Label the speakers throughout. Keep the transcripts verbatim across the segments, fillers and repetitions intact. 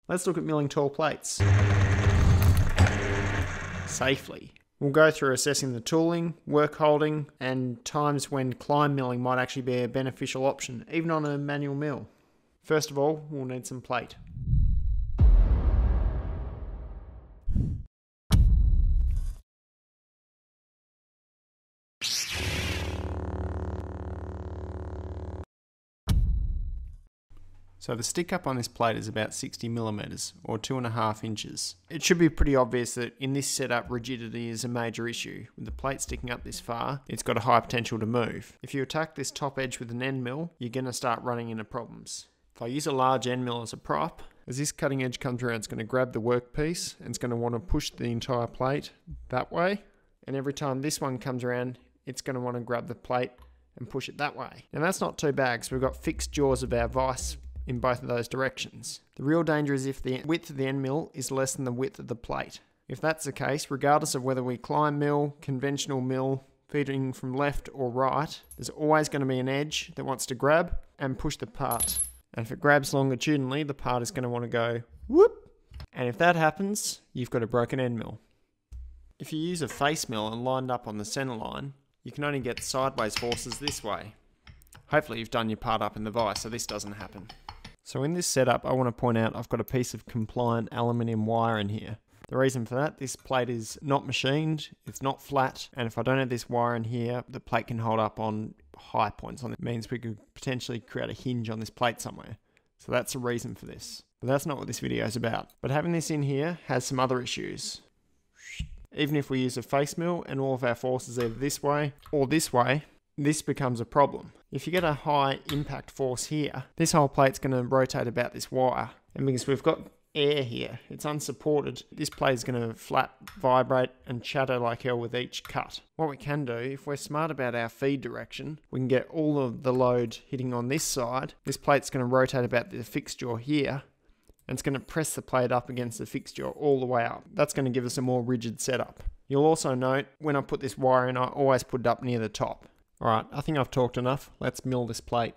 Speaker 1: Let's look at milling tall plates safely. We'll go through assessing the tooling, work holding, and times when climb milling might actually be a beneficial option, even on a manual mill. First of all, we'll need some plate. So the stick up on this plate is about sixty millimeters, or two and a half inches. It should be pretty obvious that in this setup rigidity is a major issue. With the plate sticking up this far, it's got a high potential to move. If you attack this top edge with an end mill, you're going to start running into problems. If I use a large end mill as a prop, as this cutting edge comes around, it's going to grab the workpiece and it's going to want to push the entire plate that way. And every time this one comes around, it's going to want to grab the plate and push it that way. Now that's not too bad because we've got fixed jaws of our vise in both of those directions. The real danger is if the width of the end mill is less than the width of the plate. If that's the case, regardless of whether we climb mill, conventional mill, feeding from left or right, there's always going to be an edge that wants to grab and push the part. And if it grabs longitudinally, the part is going to want to go whoop. And if that happens, you've got a broken end mill. If you use a face mill and lined up on the center line, you can only get sideways forces this way. Hopefully you've done your part up in the vise so this doesn't happen. So in this setup, I want to point out I've got a piece of compliant aluminium wire in here. The reason for that, this plate is not machined, it's not flat, and if I don't have this wire in here, the plate can hold up on high points on it. It means we could potentially create a hinge on this plate somewhere. So that's the reason for this. But that's not what this video is about. But having this in here has some other issues. Even if we use a face mill and all of our forces either this way or this way, this becomes a problem. If you get a high impact force here, this whole plate's going to rotate about this wire. And because we've got air here, it's unsupported, this plate is going to flat, vibrate and chatter like hell with each cut. What we can do, if we're smart about our feed direction, we can get all of the load hitting on this side. This plate's going to rotate about the fixed jaw here, and it's going to press the plate up against the fixed jaw all the way up. That's going to give us a more rigid setup. You'll also note, when I put this wire in, I always put it up near the top. Alright, I think I've talked enough. Let's mill this plate.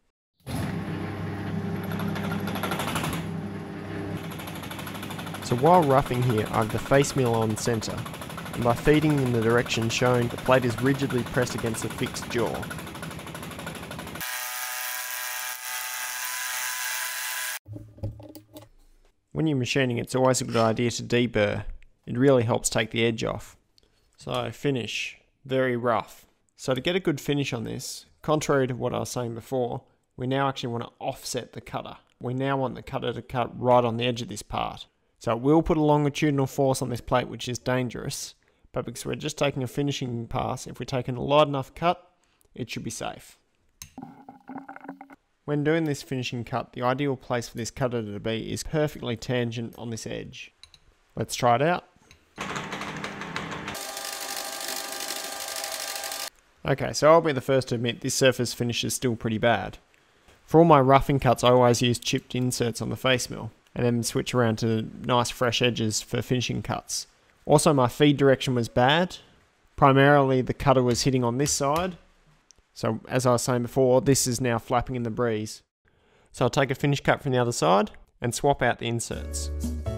Speaker 1: So while roughing here, I have the face mill on centre, and by feeding in the direction shown, the plate is rigidly pressed against the fixed jaw. When you're machining, it's always a good idea to deburr. It really helps take the edge off. So finish, very rough. So to get a good finish on this, contrary to what I was saying before, we now actually want to offset the cutter. We now want the cutter to cut right on the edge of this part. So it will put a longitudinal force on this plate, which is dangerous, but because we're just taking a finishing pass, if we're taking a light enough cut, it should be safe. When doing this finishing cut, the ideal place for this cutter to be is perfectly tangent on this edge. Let's try it out. Okay, so I'll be the first to admit this surface finish is still pretty bad. For all my roughing cuts, I always use chipped inserts on the face mill, and then switch around to nice fresh edges for finishing cuts. Also, my feed direction was bad. Primarily, the cutter was hitting on this side. So, as I was saying before, this is now flapping in the breeze. So I'll take a finish cut from the other side, and swap out the inserts.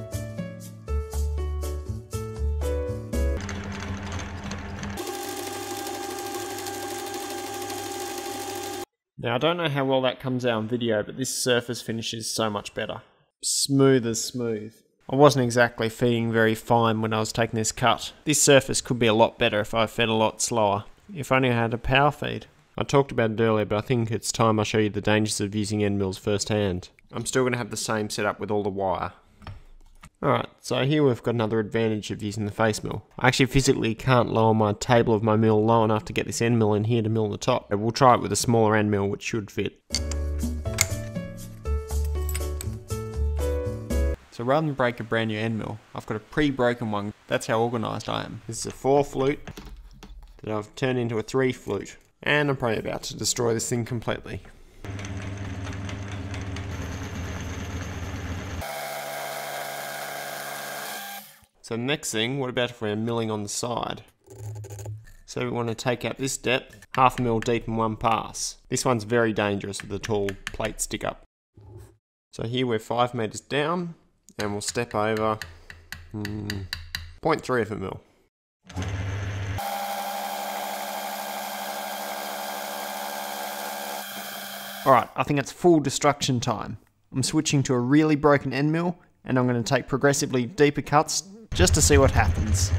Speaker 1: Now I don't know how well that comes out on video, but this surface finish is so much better. Smooth as smooth. I wasn't exactly feeding very fine when I was taking this cut. This surface could be a lot better if I fed a lot slower. If only I had a power feed. I talked about it earlier, but I think it's time I show you the dangers of using end mills firsthand. I'm still going to have the same setup with all the wire. Alright, so here we've got another advantage of using the face mill. I actually physically can't lower my table of my mill low enough to get this end mill in here to mill the top. We'll try it with a smaller end mill, which should fit. So rather than break a brand new end mill, I've got a pre-broken one. That's how organised I am. This is a four flute that I've turned into a three flute. And I'm probably about to destroy this thing completely. So next thing, what about if we're milling on the side? So we want to take out this depth, half a mil deep in one pass. This one's very dangerous with the tall plate stick up. So here we're five meters down, And we'll step over mm, zero point three of a mil. Alright, I think it's full destruction time. I'm switching to a really broken end mill, and I'm going to take progressively deeper cuts just to see what happens.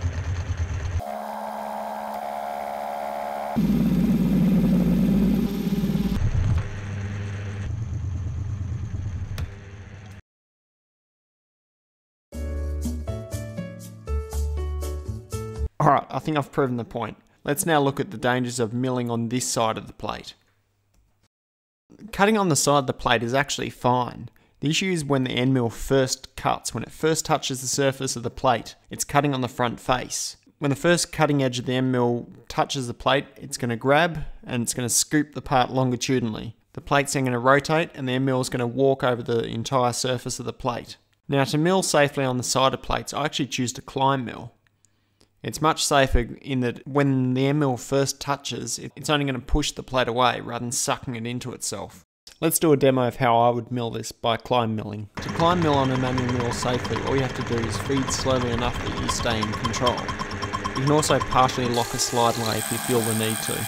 Speaker 1: Alright, I think I've proven the point. Let's now look at the dangers of milling on this side of the plate. Cutting on the side of the plate is actually fine. The issue is when the end mill first cuts, when it first touches the surface of the plate, it's cutting on the front face. When the first cutting edge of the end mill touches the plate, it's going to grab and it's going to scoop the part longitudinally. The plate's then going to rotate and the end mill is going to walk over the entire surface of the plate. Now, to mill safely on the side of plates, I actually choose to climb mill. It's much safer in that when the end mill first touches, it's only going to push the plate away rather than sucking it into itself. Let's do a demo of how I would mill this by climb milling. To climb mill on a manual mill safely, all you have to do is feed slowly enough that you stay in control. You can also partially lock a slide away if you feel the need to.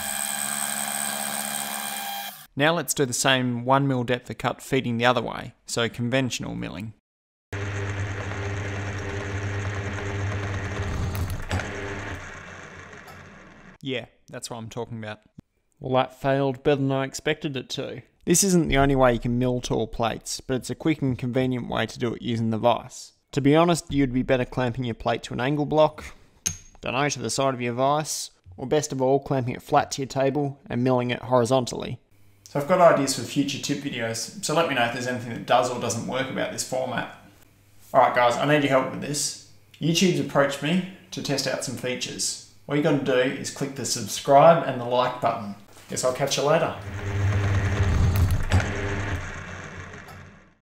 Speaker 1: Now let's do the same one mil depth of cut feeding the other way, so conventional milling. Yeah, that's what I'm talking about. Well, that failed better than I expected it to. This isn't the only way you can mill tall plates, but it's a quick and convenient way to do it using the vise. To be honest, you'd be better clamping your plate to an angle block, don't know, to the side of your vise, or best of all, clamping it flat to your table and milling it horizontally. So I've got ideas for future tip videos, so let me know if there's anything that does or doesn't work about this format. Alright guys, I need your help with this. YouTube's approached me to test out some features. All you got to do is click the subscribe and the like button. Guess I'll catch you later.